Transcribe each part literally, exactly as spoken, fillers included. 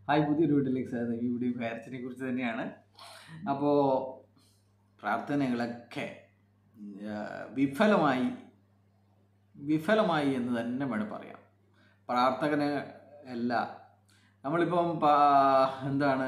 Hi പുതിയൊരു വീട്ടിലേക്ക് സാധനം ഈ വീഡിയോ കാര്യത്തിനെ കുറിച്ച് തന്നെയാണ്. അപ്പോൾ പ്രാർത്ഥനകളൊക്കെ വിഫലമായി വിഫലമായി എന്ന് തന്നെ വേണം പറയാം. പ്രാർത്ഥന അല്ല നമ്മളിപ്പം എന്താണ്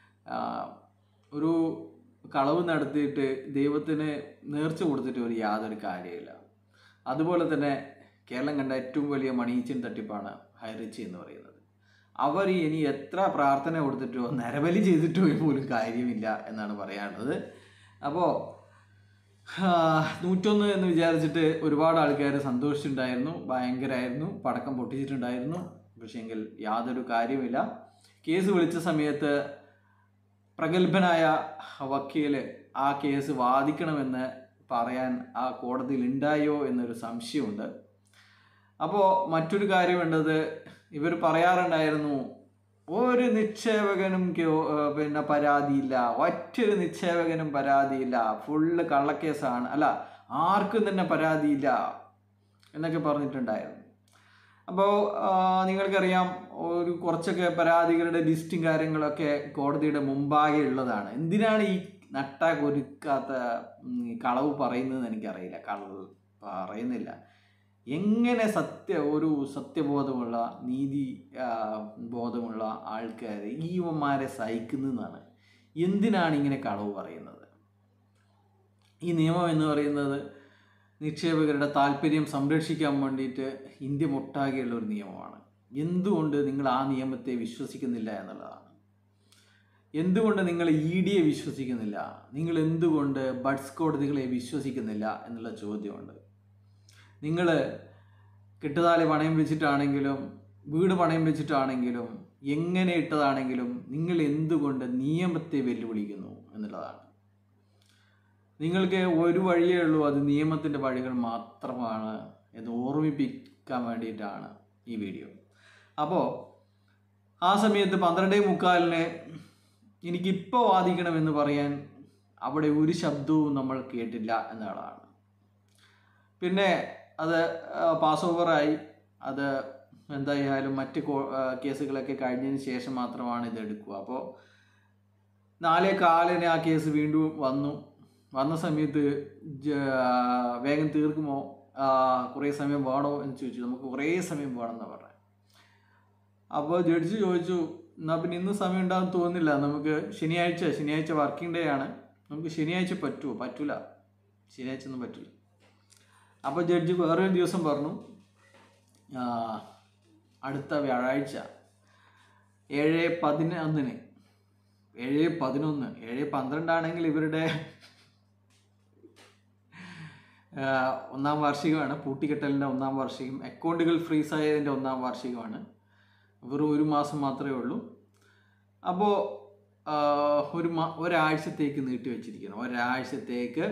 ഒരു കളവ് നടത്തിയിട്ട് ദൈവത്തിന് നേർച്ച കൊടുത്തിട്ട് ഒരു യാതൊരു കാര്യമില്ല. അതുപോലെ തന്നെ കേരളം കണ്ട ഏറ്റവും വലിയ മണീച്ചൻ തട്ടിപ്പാണ് ഹൈറിച്ച് എന്ന് പറയുന്നത്. അവർ ഇനി എത്ര പ്രാർത്ഥന കൊടുത്തിട്ടോ നരബലി ചെയ്തിട്ടോ പോലും കാര്യമില്ല എന്നാണ് പറയാനുള്ളത്. അപ്പോൾ നൂറ്റൊന്ന് എന്ന് വിചാരിച്ചിട്ട് ഒരുപാട് ആൾക്കാർ സന്തോഷിച്ചിട്ടുണ്ടായിരുന്നു, ഭയങ്കരമായിരുന്നു, പടക്കം പൊട്ടിച്ചിട്ടുണ്ടായിരുന്നു. പക്ഷേങ്കിൽ യാതൊരു കാര്യമില്ല. കേസ് വിളിച്ച സമയത്ത് പ്രഗത്ഭനായ വക്കീൽ ആ കേസ് വാദിക്കണമെന്ന് പറയാൻ ആ കോടതിയിൽ ഉണ്ടായോ എന്നൊരു സംശയമുണ്ട്. അപ്പോൾ മറ്റൊരു കാര്യം വേണ്ടത്, ഇവർ പറയാറുണ്ടായിരുന്നു ഒരു നിക്ഷേപകനും പിന്നെ പരാതിയില്ല, ഒറ്റൊരു നിക്ഷേപകനും പരാതിയില്ല, ഫുള്ള് കള്ളക്കേസാണ്, അല്ല ആർക്കും തന്നെ പരാതിയില്ല എന്നൊക്കെ പറഞ്ഞിട്ടുണ്ടായിരുന്നു. അപ്പോൾ നിങ്ങൾക്കറിയാം, ഒരു കുറച്ചൊക്കെ പരാതികളുടെ ലിസ്റ്റും കാര്യങ്ങളൊക്കെ കോടതിയുടെ മുമ്പാകെ ഉള്ളതാണ്. എന്തിനാണ് ഈ നട്ട കൊരുക്കാത്ത കളവ് പറയുന്നതെന്ന് എനിക്കറിയില്ല. കളവ് പറയുന്നില്ല. എങ്ങനെ സത്യ ഒരു സത്യബോധമുള്ള നീതി ബോധമുള്ള ആൾക്കാർ ഈ യുവന്മാരെ സഹിക്കുന്നതെന്നാണ്. എന്തിനാണ് ഇങ്ങനെ കളവ് പറയുന്നത്? ഈ നിയമം എന്ന് പറയുന്നത് നിക്ഷേപകരുടെ താല്പര്യം സംരക്ഷിക്കാൻ വേണ്ടിയിട്ട് ഇന്ത്യ ഒട്ടാകെയുള്ള ഒരു നിയമമാണ്. എന്തുകൊണ്ട് നിങ്ങൾ ആ നിയമത്തെ വിശ്വസിക്കുന്നില്ല എന്നുള്ളതാണ്. എന്തുകൊണ്ട് നിങ്ങൾ ഇ ഡിയെ വിശ്വസിക്കുന്നില്ല? നിങ്ങൾ എന്തുകൊണ്ട് ബഡ്സ് കോടതികളെ വിശ്വസിക്കുന്നില്ല എന്നുള്ള ചോദ്യമുണ്ട്. നിങ്ങൾ കെട്ടുതാലി പണയം വെച്ചിട്ടാണെങ്കിലും വീട് പണയം വെച്ചിട്ടാണെങ്കിലും എങ്ങനെ ഇട്ടതാണെങ്കിലും നിങ്ങൾ എന്തുകൊണ്ട് നിയമത്തെ വെല്ലുവിളിക്കുന്നു എന്നുള്ളതാണ്. നിങ്ങൾക്ക് ഒരു വഴിയേ ഉള്ളൂ, അത് നിയമത്തിൻ്റെ വഴികൾ മാത്രമാണ് എന്ന് ഓർമ്മിപ്പിക്കാൻ വേണ്ടിയിട്ടാണ് ഈ വീഡിയോ. അപ്പോൾ ആ സമയത്ത് പന്ത്രണ്ടേ മുക്കാലിന് എനിക്കിപ്പോൾ വാദിക്കണമെന്ന് പറയാൻ അവിടെ ഒരു ശബ്ദവും നമ്മൾ കേട്ടില്ല എന്നതാണ്. പിന്നെ അത് പാസ് ഓവറായി. അത് എന്തായാലും മറ്റ് കേസുകളൊക്കെ കഴിഞ്ഞതിന് ശേഷം മാത്രമാണ് ഇത് എടുക്കുക. അപ്പോൾ നാലേ കാലിന് ആ കേസ് വീണ്ടും വന്നു. വന്ന സമയത്ത് വേഗം തീർക്കുമോ, കുറേ സമയം വേണോ എന്ന് ചോദിച്ചു. നമുക്ക് കുറേ സമയം വേണമെന്നാണ് പറഞ്ഞത്. അപ്പോൾ ജഡ്ജി ചോദിച്ചു, എന്നാൽ പിന്നെ ഇന്ന് സമയം ഉണ്ടാകും തോന്നുന്നില്ല, നമുക്ക് ശനിയാഴ്ച ശനിയാഴ്ച വർക്കിംഗ് ഡേ ആണ്, നമുക്ക് ശനിയാഴ്ച പറ്റുമോ? പറ്റില്ല, ശനിയാഴ്ച ഒന്നും പറ്റില്ല. അപ്പോൾ ജഡ്ജി വേറൊരു ദിവസം പറഞ്ഞു, അടുത്ത വ്യാഴാഴ്ച ഏഴ് പതിനൊന്നിന് ഏഴ് പതിനൊന്ന് ഏഴ് പന്ത്രണ്ടാണെങ്കിൽ ഇവരുടെ ഒന്നാം വാർഷികമാണ്, പൂട്ടിക്കെട്ടലിൻ്റെ ഒന്നാം വാർഷികം, അക്കൗണ്ടുകൾ ഫ്രീസ് ആയതിൻ്റെ ഒന്നാം വാർഷികമാണ്. വെറും ഒരു മാസം മാത്രമേ ഉള്ളൂ. അപ്പോൾ ഒരു മാ ഒരാഴ്ചത്തേക്ക് നീട്ടി വെച്ചിരിക്കണം. ഒരാഴ്ചത്തേക്ക്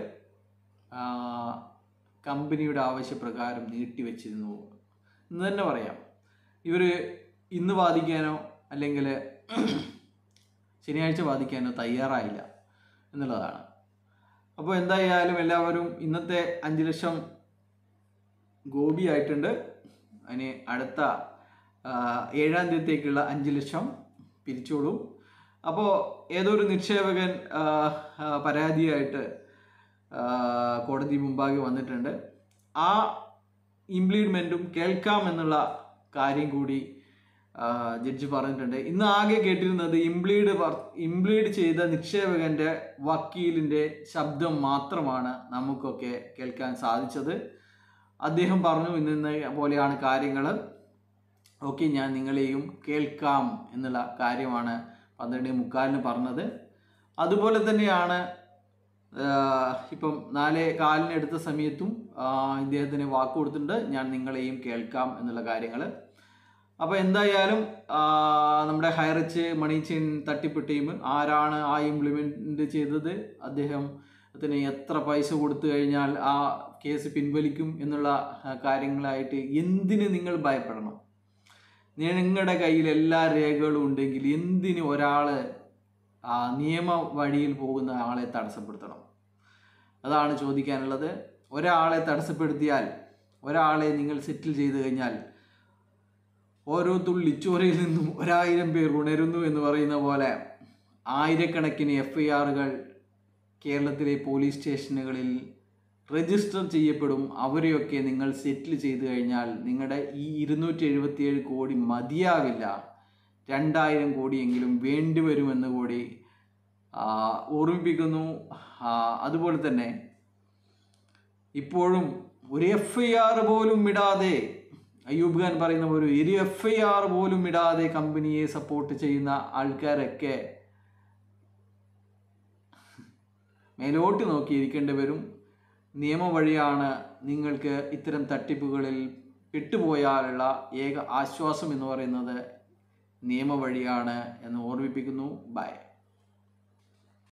കമ്പനിയുടെ ആവശ്യപ്രകാരം നീട്ടിവെച്ചിരുന്നു എന്ന് തന്നെ പറയാം. ഇവർ ഇന്ന് വാദിക്കാനോ അല്ലെങ്കിൽ ശനിയാഴ്ച വാദിക്കാനോ തയ്യാറായില്ല എന്നുള്ളതാണ്. അപ്പോൾ എന്തായാലും എല്ലാവരും ഇന്നത്തെ അഞ്ച് ലക്ഷം ഗോപി ആയിട്ടുണ്ട്. അതിന് അടുത്ത ഏഴാം തീയതിത്തേക്കുള്ള അഞ്ച് ലക്ഷം പിരിച്ചോളൂ. അപ്പോൾ ഏതൊരു നിക്ഷേപകൻ പരാതിയായിട്ട് കോടതി മുമ്പാകെ വന്നിട്ടുണ്ട്. ആ ഇംപ്ലീഡ്മെൻറ്റും കേൾക്കാം എന്നുള്ള കാര്യം കൂടി ജഡ്ജി പറഞ്ഞിട്ടുണ്ട്. ഇന്ന് ആകെ കേട്ടിരുന്നത് ഇംപ്ലീഡ് ഇംപ്ലീഡ് ചെയ്ത നിക്ഷേപകൻ്റെ വക്കീലിൻ്റെ ശബ്ദം മാത്രമാണ് നമുക്കൊക്കെ കേൾക്കാൻ സാധിച്ചത്. അദ്ദേഹം പറഞ്ഞു, ഇന്ന പോലെയാണ് കാര്യങ്ങൾ, ഓക്കെ ഞാൻ നിങ്ങളെയും കേൾക്കാം എന്നുള്ള കാര്യമാണ് പന്ത്രണ്ടേ മുക്കാലിന് പറഞ്ഞത്. അതുപോലെ തന്നെയാണ് ഇപ്പം നാലേ കാലിന് എടുത്ത സമയത്തും ഇദ്ദേഹത്തിന് വാക്ക് കൊടുത്തിട്ടുണ്ട്, ഞാൻ നിങ്ങളെയും കേൾക്കാം എന്നുള്ള കാര്യങ്ങൾ. അപ്പോൾ എന്തായാലും നമ്മുടെ ഹൈറിച്ച് മണീച്ചെയിൻ തട്ടിപ്പ് ടീം ആരാണ് ആ ഇംപ്ലിമെൻറ്റ് ചെയ്തത്, അദ്ദേഹത്തിന് എത്ര പൈസ കൊടുത്തു കഴിഞ്ഞാൽ ആ കേസ് പിൻവലിക്കും എന്നുള്ള കാര്യങ്ങളായിട്ട് എന്തിന് നിങ്ങൾ ഭയപ്പെടണം? നിങ്ങളുടെ കയ്യിൽ എല്ലാ രേഖകളും ഉണ്ടെങ്കിൽ എന്തിന് ഒരാൾ ആ നിയമ വഴിയിൽ പോകുന്ന ആളെ തടസ്സപ്പെടുത്തണം? അതാണ് ചോദിക്കാനുള്ളത്. ഒരാളെ തടസ്സപ്പെടുത്തിയാൽ, ഒരാളെ നിങ്ങൾ സെറ്റിൽ ചെയ്ത് കഴിഞ്ഞാൽ ഓരോ തുള്ളിച്ചോരയിൽ നിന്നും ഒരായിരം പേർ ഉണരുന്നു എന്ന് പറയുന്ന പോലെ ആയിരക്കണക്കിന് എഫ് ഐ ആറുകൾ കേരളത്തിലെ പോലീസ് സ്റ്റേഷനുകളിൽ രജിസ്റ്റർ ചെയ്യപ്പെടും. അവരെയൊക്കെ നിങ്ങൾ സെറ്റിൽ ചെയ്ത് കഴിഞ്ഞാൽ നിങ്ങളുടെ ഈ ഇരുന്നൂറ്റി എഴുപത്തിയേഴ് കോടി മതിയാവില്ല, രണ്ടായിരം കോടിയെങ്കിലും വേണ്ടി വരുമെന്ന് കൂടി ഓർമ്മിപ്പിക്കുന്നു. അതുപോലെ തന്നെ ഇപ്പോഴും ഒരു എഫ് ഐ ആർ പോലും ഇടാതെ, അയ്യൂബ് ഖാൻ പറയുന്ന പോലെ ഒരു എഫ് ഐ ആർ പോലും ഇടാതെ കമ്പനിയെ സപ്പോർട്ട് ചെയ്യുന്ന ആൾക്കാരൊക്കെ മേലോട്ട് നോക്കിയിരിക്കേണ്ടി വരും. നിയമവഴിയാണ് നിങ്ങൾക്ക് ഇത്തരം തട്ടിപ്പുകളിൽ പെട്ടുപോയാലുള്ള ഏക ആശ്വാസം എന്ന് പറയുന്നത് നിയമവഴിയാണ് എന്ന് ഓർമ്മിപ്പിക്കുന്നു. ബൈ.